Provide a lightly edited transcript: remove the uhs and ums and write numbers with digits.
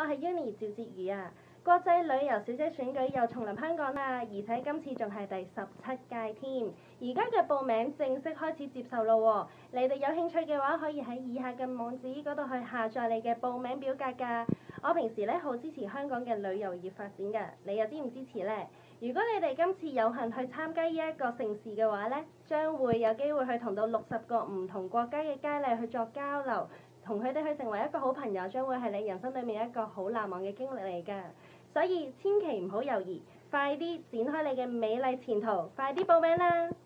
係 UNY 趙哲瑜啊！國際旅遊小姐選舉又重臨香港啦，而且今次仲係第17屆添。而家嘅報名正式開始接受咯喎，你哋有興趣嘅話，可以喺以下嘅網址嗰度去下載你嘅報名表格㗎。我平時咧好支持香港嘅旅遊業發展㗎，你又支唔支持呢？如果你哋今次有幸去參加呢一個盛事嘅話咧，將會有機會去同到60個唔同國家嘅佳麗去作交流，同佢哋去成為一個好朋友，將會係你人生裡面一個好難忘嘅經歷嚟㗎。所以千祈唔好猶豫，快啲展開你嘅美麗前途，快啲報名啦！